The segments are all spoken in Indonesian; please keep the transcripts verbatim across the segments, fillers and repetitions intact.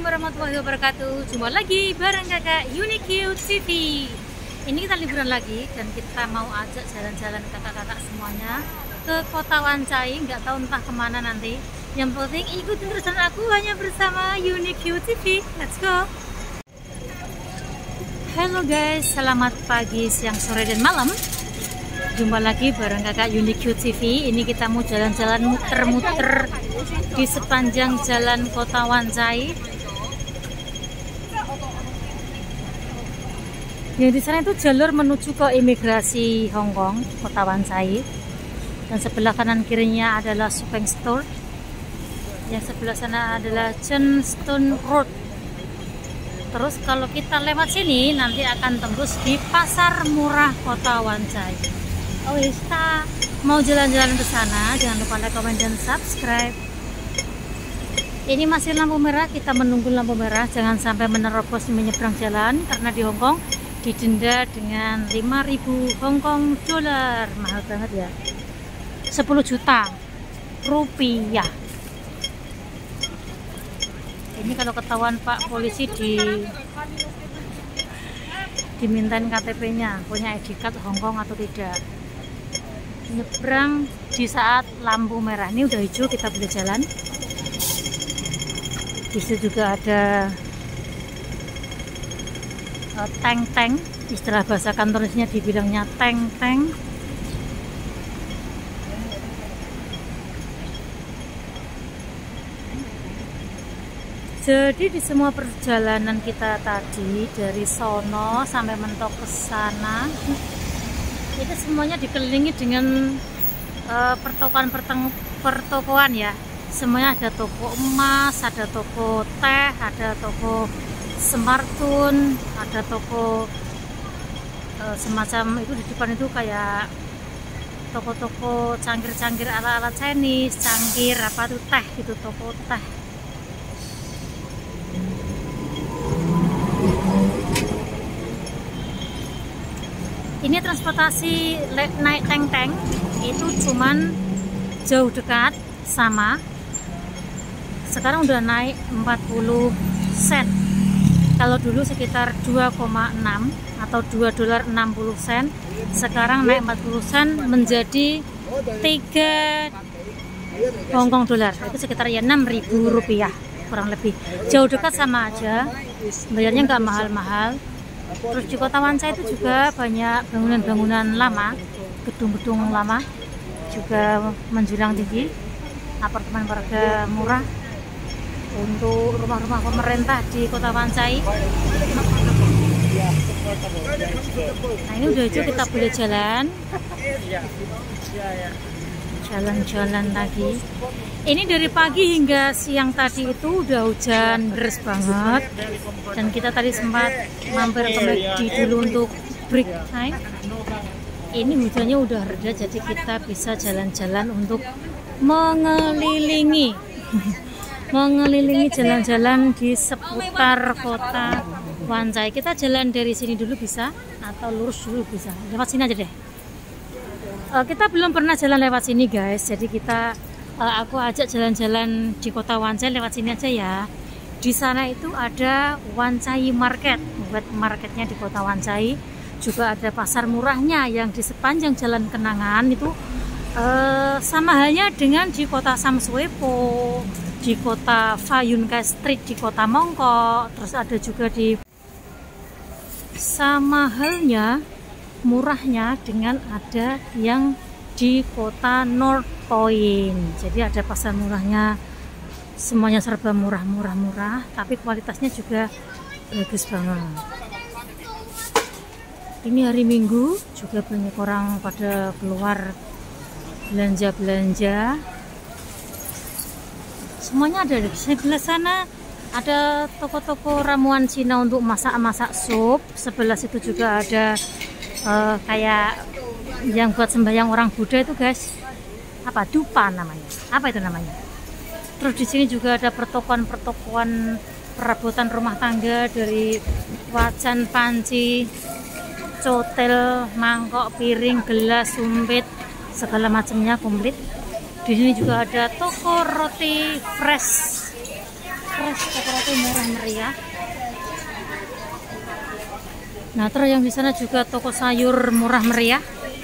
warahmatullahi wabarakatuh. Jumpa lagi bareng kakak Unique T V. Ini kita liburan lagi dan kita mau ajak jalan-jalan kakak-kakak semuanya ke kota Wancai. Nggak tahu entah kemana nanti. Yang penting ikutin terusan aku hanya bersama Unique T V. Let's go. Halo guys, selamat pagi, siang, sore, dan malam. Jumpa lagi bareng kakak Unique T V. Ini kita mau jalan-jalan muter-muter di sepanjang jalan kota Wancai. Yang di sana itu jalur menuju ke imigrasi Hong Kong, kota Wancai. Dan sebelah kanan kirinya adalah shopping store. Yang sebelah sana adalah Johnstone Road. Terus kalau kita lewat sini nanti akan tembus di pasar murah kota Wancai. Oh kita mau jalan-jalan ke sana, jangan lupa like, comment, dan subscribe. Ini masih lampu merah, kita menunggu lampu merah, jangan sampai menerobos menyeberang jalan karena di Hong Kong didenda dengan lima ribu Hong Kong dolar, mahal banget ya, sepuluh juta rupiah. Ini kalau ketahuan Pak polisi di dimintain K T P-nya, punya I D card Hong Kong atau tidak. Nyebrang di saat lampu merah. Ini udah hijau, kita boleh jalan. Di situ juga ada uh, tank-tank, istilah bahasa kantornya dibilangnya tank-tank. Jadi di semua perjalanan kita tadi dari sono sampai mentok ke sana, itu semuanya dikelilingi dengan uh, pertokoan-pertokoan ya. Semuanya ada toko emas, ada toko teh, ada toko smartphone, ada toko uh, semacam itu. Di depan itu kayak toko-toko cangkir-cangkir ala-ala Chinese, cangkir apa tuh teh gitu, toko teh. Ini transportasi naik tank-tank itu cuman jauh dekat sama. Sekarang udah naik empat puluh sen. Kalau dulu sekitar dua koma enam atau dua dolar enam puluh sen, sekarang naik empat puluh sen menjadi tiga Hong Kong dolar. Itu sekitar ya enam ribu rupiah kurang lebih. Jauh dekat sama aja. Bayarnya nggak mahal-mahal. Terus di kota Wancai itu juga banyak bangunan-bangunan lama, gedung-gedung lama, juga menjulang tinggi, apartemen warga murah untuk rumah-rumah pemerintah di kota Wancai. Nah ini udah hijau, kita boleh jalan, jalan-jalan lagi. Ini dari pagi hingga siang tadi itu udah hujan deras banget, dan kita tadi sempat mampir ke McD dulu untuk break time. Ini hujannya udah reda, jadi kita bisa jalan-jalan untuk mengelilingi mengelilingi jalan-jalan di seputar kota Wancai. Kita jalan dari sini dulu bisa, atau lurus dulu bisa. Lewat sini aja deh. Uh, kita belum pernah jalan lewat sini guys, jadi kita uh, aku ajak jalan-jalan di kota Wancai lewat sini aja ya. Di sana itu ada Wancai Market, wet marketnya di kota Wancai. Juga ada pasar murahnya yang di sepanjang jalan Kenangan itu uh, sama halnya dengan di kota Samswepo, di kota Fa Yuen Kai Street, di kota Mongkok. Terus ada juga di sama halnya murahnya dengan ada yang di kota North Point. Jadi ada pasar murahnya, semuanya serba murah-murah-murah, tapi kualitasnya juga bagus banget. Ini hari Minggu, juga banyak orang pada keluar belanja-belanja. Semuanya ada di sebelah sana. Ada toko-toko ramuan Cina untuk masak-masak sup. Sebelah situ juga ada uh, kayak yang buat sembahyang orang Buddha itu guys, apa dupa namanya, apa itu namanya. Terus di sini juga ada pertokoan-pertokoan perabotan rumah tangga, dari wajan, panci, cotel, mangkok, piring, gelas, sumpit, segala macamnya komplit. Di sini juga ada toko roti fresh rata-rata murah meriah. Nah, terus yang di sana juga toko sayur murah meriah.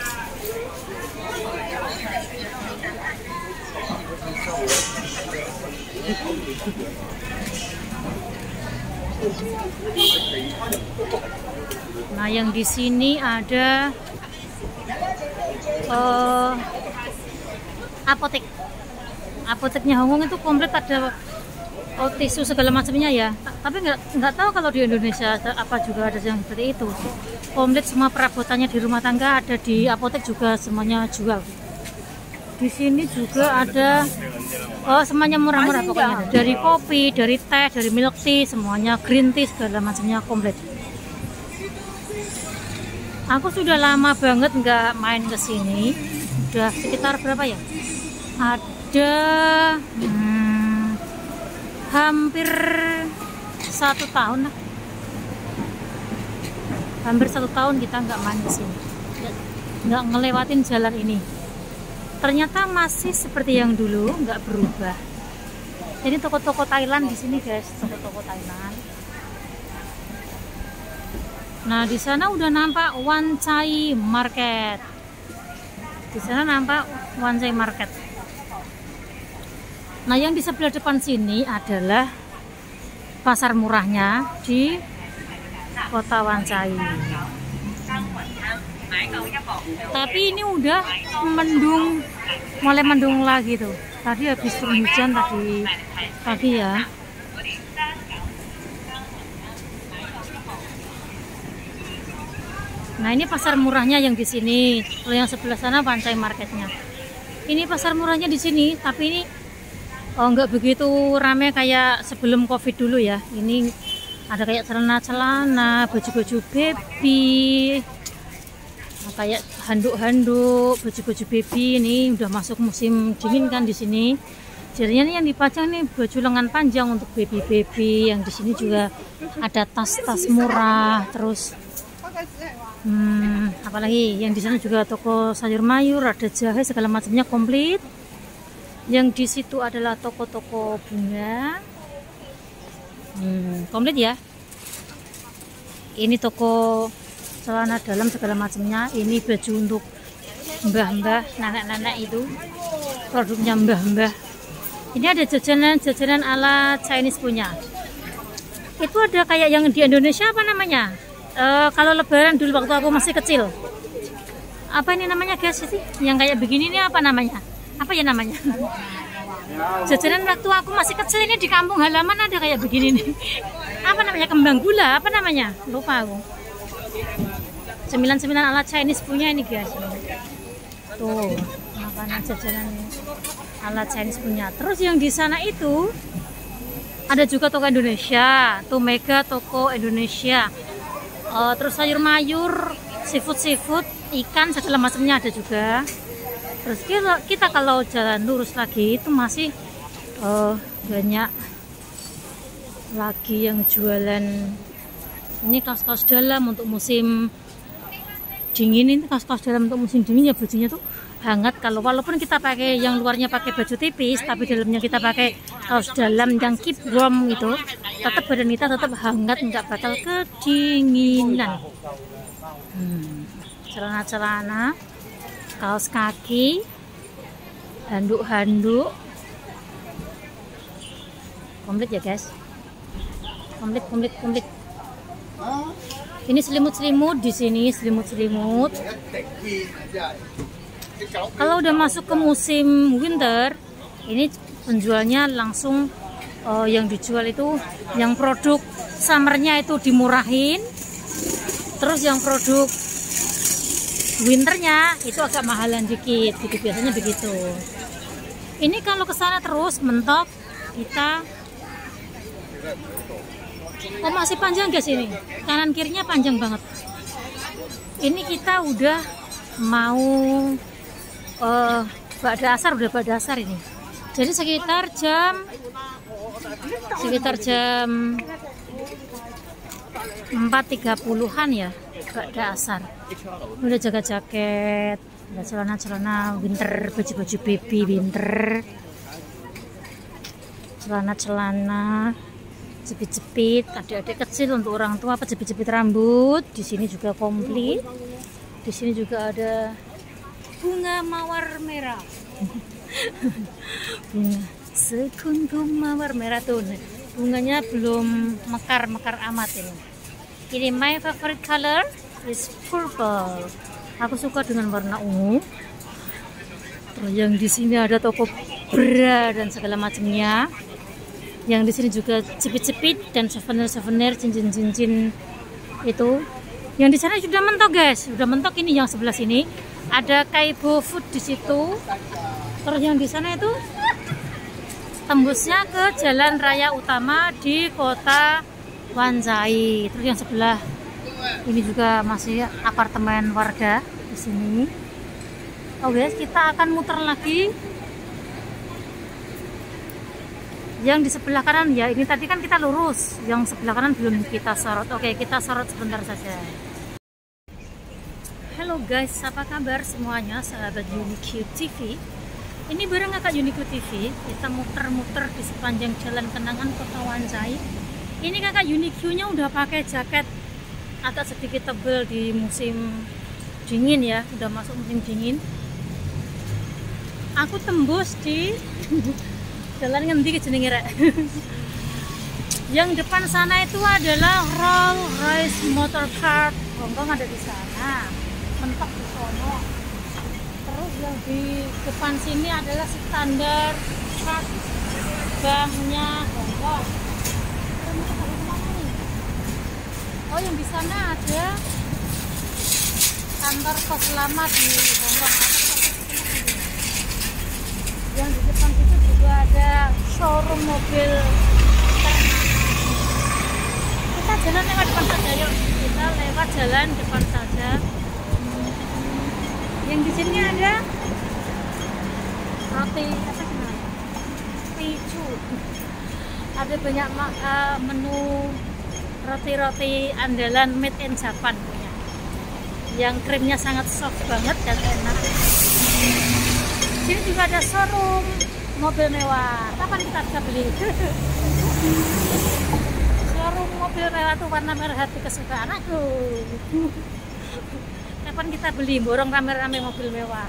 Nah, yang di sini ada uh, apotek. Apoteknya Hongkong itu komplit, ada oh, tisu segala macamnya ya. Tapi nggak nggak tahu kalau di Indonesia apa juga ada yang seperti itu. Komplit semua perabotannya di rumah tangga ada di apotek juga, semuanya jual. Di sini juga ada oh semuanya murah-murah pokoknya. Dari kopi, dari teh, dari milk tea, semuanya green tea segala macamnya komplit. Aku sudah lama banget nggak main ke sini. Udah sekitar berapa ya? Ada hmm, hampir satu tahun lah. Hampir satu tahun kita nggak main ke sini. Nggak ngelewatin jalan ini. Ternyata masih seperti yang dulu, nggak berubah. Jadi toko-toko Thailand di sini guys, toko-toko Thailand. Nah, di sana udah nampak Wan Chai Market. Di sana nampak Wan Chai Market. Nah, yang di sebelah depan sini adalah pasar murahnya di kota Wan Chai. Tapi ini udah mendung, mulai mendung lagi tuh. Tadi habis turun hujan tadi pagi ya. Nah, ini pasar murahnya yang di sini. Kalau yang sebelah sana Wan Chai Marketnya. Ini pasar murahnya di sini, tapi ini oh nggak begitu ramai kayak sebelum Covid dulu ya. Ini ada kayak celana-celana, baju-baju baby, kayak handuk-handuk, baju-baju baby. Ini udah masuk musim dingin kan di sini. Jadinya nih yang dipajang nih baju lengan panjang untuk baby-baby. Yang di sini juga ada tas-tas murah. Terus hmm, apalagi yang di sana juga toko sayur mayur, ada jahe segala macamnya komplit. Yang di situ adalah toko-toko bunga. Hmm, komplit ya. Ini toko celana dalam segala macamnya. Ini baju untuk mbah-mbah, nenek-nenek itu. Produknya mbah-mbah. Ini ada jajanan-jajanan ala Chinese punya. Itu ada kayak yang di Indonesia apa namanya? E, kalau lebaran dulu waktu aku masih kecil. Apa ini namanya guys? Sih? Yang kayak begini ini apa namanya? Apa ya namanya? Jajanan waktu aku masih kecil ini di kampung halaman ada kayak begini nih. Apa namanya? Kembang gula, apa namanya? Lupa aku. Cemilan-cemilan ala Chinese punya ini guys. Tuh, makanan jajanan ala Chinese punya. Terus yang di sana itu ada juga toko Indonesia, tuh Mega toko Indonesia. Uh, terus sayur mayur, seafood seafood, ikan segala macamnya ada juga. Terus kita, kita kalau jalan lurus lagi itu masih uh, banyak lagi yang jualan. Ini kaos-kaos dalam untuk musim dingin. Ini kaos-kaos dalam untuk musim dingin ya, bajunya tuh hangat. Kalau walaupun kita pakai yang luarnya pakai baju tipis, tapi dalamnya kita pakai kaos dalam yang keep warm gitu, tetap badan kita tetap hangat, nggak bakal kedinginan. Hmm, celana-celana, kaos kaki, handuk-handuk, komplit ya guys, komplit komplit komplit. Ini selimut-selimut di sini, selimut-selimut. Kalau udah masuk ke musim winter, ini penjualnya langsung uh, yang dijual itu yang produk summernya itu dimurahin, terus yang produk winternya itu agak mahalan dikit, gitu biasanya begitu. Ini kalau ke sana terus mentok kita, oh masih panjang guys ini, kanan kirinya panjang banget. Ini kita udah mau uh, bak dasar, udah bak dasar ini. Jadi sekitar jam sekitar jam empat tiga puluhan ya bak dasar. Udah jaga jaket, udah celana-celana winter, baju-baju baby winter, celana-celana. jepit-jepit adik-adik kecil untuk orang tua, apa jepit-jepit rambut. Di sini juga komplit. Di sini juga ada bunga mawar merah. Bunga sekuntum mawar merah tuh. Bunganya belum mekar-mekar amat ini. Ini my favorite color is purple. Aku suka dengan warna ungu. Terus yang di sini ada toko bra dan segala macamnya. Yang di sini juga cepit-cepit dan souvenir-souvenir, cincin-cincin itu. Yang di sana sudah mentok guys, sudah mentok. Ini yang sebelah sini ada Kaibo Food di situ. Terus yang di sana itu tembusnya ke jalan raya utama di kota Wanzai. Terus yang sebelah ini juga masih apartemen warga di sini. Oh guys, kita akan muter lagi. Yang di sebelah kanan ya, ini tadi kan kita lurus, yang sebelah kanan belum kita sorot. Oke, kita sorot sebentar saja. Halo guys, apa kabar semuanya sahabat Unique T V? Ini bareng kakak Unique T V, kita muter-muter di sepanjang jalan kenangan kota Wanzai. Ini kakak Unique-nya udah pakai jaket agak sedikit tebal di musim dingin ya, udah masuk musim dingin. Aku tembus di jalan ngendi ke jenenge rek. Yang depan sana itu adalah Rolls Royce Motor Cart Hongkong, ada di sana. Mentok di sono. Terus yang di depan sini adalah standar cart banknya Hongkong. Oh, yang di sana ada kantor pos lama di Hongkong. Yang di depan situ juga ada showroom mobil ternak. Kita jalan lewat depan saja yuk. Kita lewat jalan depan saja. Yang di sini ada roti apa namanya? Picu. Ada banyak uh, menu roti-roti andalan made in Japan punya. Yang krimnya sangat soft banget dan enak. Sini juga ada showroom mobil mewah. Kapan kita bisa beli? Showroom mobil mewah tuh warna merah hati kesukaan aku. Kapan kita beli borong rame-rame mobil mewah?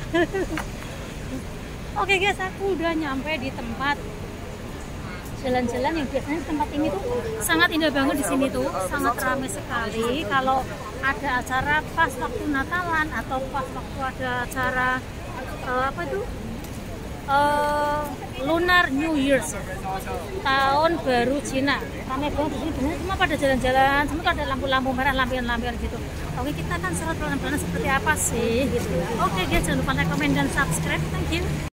Oke guys, aku udah nyampe di tempat jalan-jalan yang biasanya tempat ini tuh sangat indah banget di sini tuh, sangat ramai sekali. Kalau ada acara pas waktu Natalan atau pas waktu ada acara uh, apa itu? Uh, Lunar New Year's, tahun baru Cina, ramai banget di sini. Benar cuma pada jalan-jalan, semua ada lampu-lampu merah, lampion-lampion gitu. Oke, kita akan serot pelan-pelan seperti apa sih gitu. Oke guys, jangan lupa like, comment dan subscribe. Thank you.